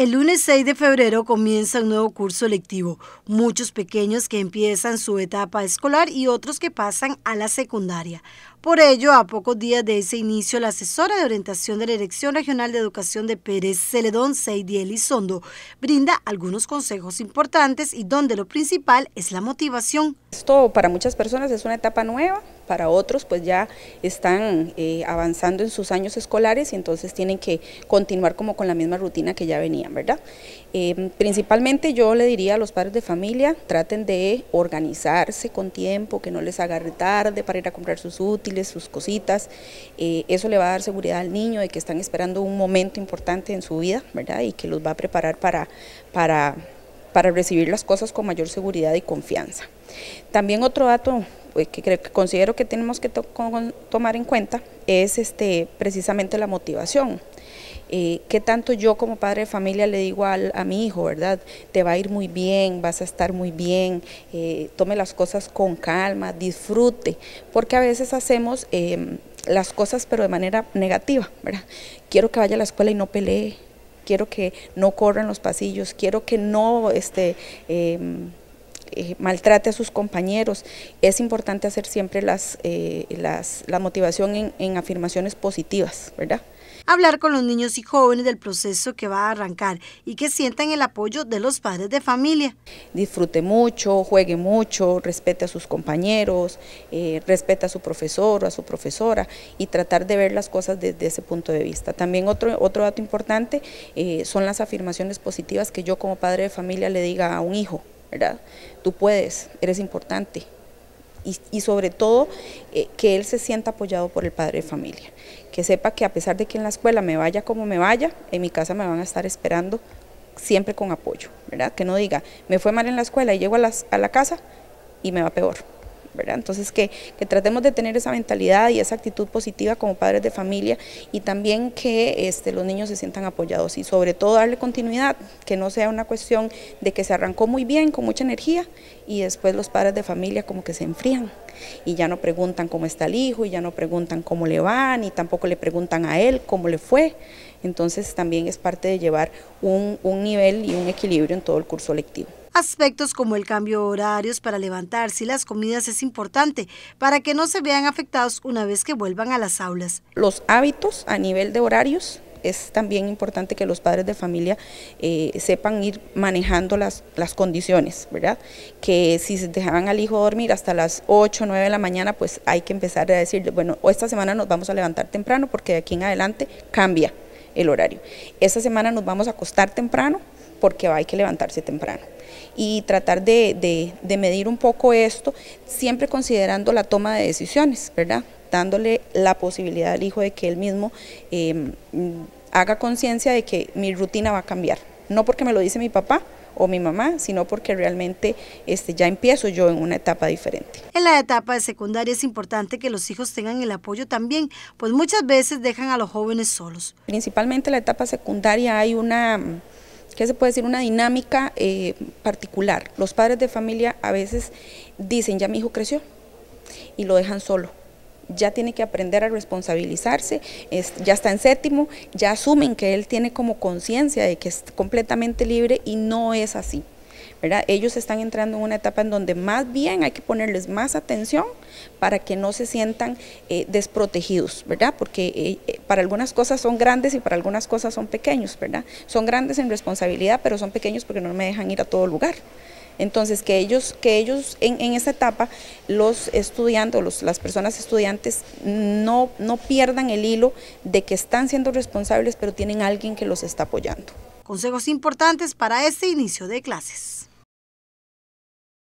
El lunes 6 de febrero comienza un nuevo curso lectivo. Muchos pequeños que empiezan su etapa escolar y otros que pasan a la secundaria. Por ello, a pocos días de ese inicio, la asesora de orientación de la Dirección Regional de Educación de Pérez Celedón, Seidy Elizondo, brinda algunos consejos importantes y donde lo principal es la motivación. Esto para muchas personas es una etapa nueva, para otros pues ya están avanzando en sus años escolares y entonces tienen que continuar como con la misma rutina que ya venían, ¿verdad? Principalmente yo le diría a los padres de familia, traten de organizarse con tiempo, que no les agarre tarde para ir a comprar sus útiles, sus cositas. Eso le va a dar seguridad al niño de que están esperando un momento importante en su vida, ¿verdad? Y que los va a preparar para recibir las cosas con mayor seguridad y confianza. También otro dato que considero que tenemos que tomar en cuenta es precisamente la motivación. ¿Qué tanto yo como padre de familia le digo a mi hijo, verdad? Te va a ir muy bien, vas a estar muy bien, tome las cosas con calma, disfrute, porque a veces hacemos las cosas pero de manera negativa, ¿verdad? Quiero que vaya a la escuela y no pelee, quiero que no corra en los pasillos, quiero que no maltrate a sus compañeros. Es importante hacer siempre la motivación en afirmaciones positivas, ¿verdad? Hablar con los niños y jóvenes del proceso que va a arrancar y que sientan el apoyo de los padres de familia. Disfrute mucho, juegue mucho, respete a sus compañeros, respete a su profesor o a su profesora y tratar de ver las cosas desde ese punto de vista. También otro dato importante son las afirmaciones positivas que yo como padre de familia le diga a un hijo, ¿verdad? Tú puedes, eres importante. Y sobre todo que él se sienta apoyado por el padre de familia, que sepa que a pesar de que en la escuela me vaya como me vaya, en mi casa me van a estar esperando siempre con apoyo, ¿verdad? Que no diga, me fue mal en la escuela y llego a la casa y me va peor, ¿verdad? Entonces que tratemos de tener esa mentalidad y esa actitud positiva como padres de familia y también que los niños se sientan apoyados y sobre todo darle continuidad, que no sea una cuestión de que se arrancó muy bien, con mucha energía y después los padres de familia como que se enfrían y ya no preguntan cómo está el hijo y ya no preguntan cómo le va ni tampoco le preguntan a él cómo le fue. Entonces también es parte de llevar un nivel y un equilibrio en todo el curso lectivo. Aspectos como el cambio de horarios para levantarse y las comidas es importante para que no se vean afectados una vez que vuelvan a las aulas. Los hábitos a nivel de horarios es también importante que los padres de familia sepan ir manejando las condiciones, ¿verdad? Que si se dejaban al hijo dormir hasta las 8 o 9 de la mañana, pues hay que empezar a decir, bueno, esta semana nos vamos a levantar temprano porque de aquí en adelante cambia el horario. Esta semana nos vamos a acostar temprano porque hay que levantarse temprano. Y tratar de medir un poco esto, siempre considerando la toma de decisiones, ¿verdad? Dándole la posibilidad al hijo de que él mismo haga conciencia de que mi rutina va a cambiar, no porque me lo dice mi papá o mi mamá, sino porque realmente ya empiezo yo en una etapa diferente. En la etapa de secundaria es importante que los hijos tengan el apoyo también, pues muchas veces dejan a los jóvenes solos. Principalmente en la etapa secundaria hay ¿qué se puede decir? Una dinámica particular. Los padres de familia a veces dicen, ya mi hijo creció y lo dejan solo. Ya tiene que aprender a responsabilizarse, ya está en séptimo, ya asumen que él tiene como conciencia de que es completamente libre y no es así, ¿verdad? Ellos están entrando en una etapa en donde más bien hay que ponerles más atención para que no se sientan desprotegidos, ¿verdad? Porque para algunas cosas son grandes y para algunas cosas son pequeños, ¿verdad? Son grandes en responsabilidad, pero son pequeños porque no me dejan ir a todo lugar. Entonces, que ellos en esta etapa, los estudiantes, las personas estudiantes, no pierdan el hilo de que están siendo responsables, pero tienen a alguien que los está apoyando. Consejos importantes para este inicio de clases.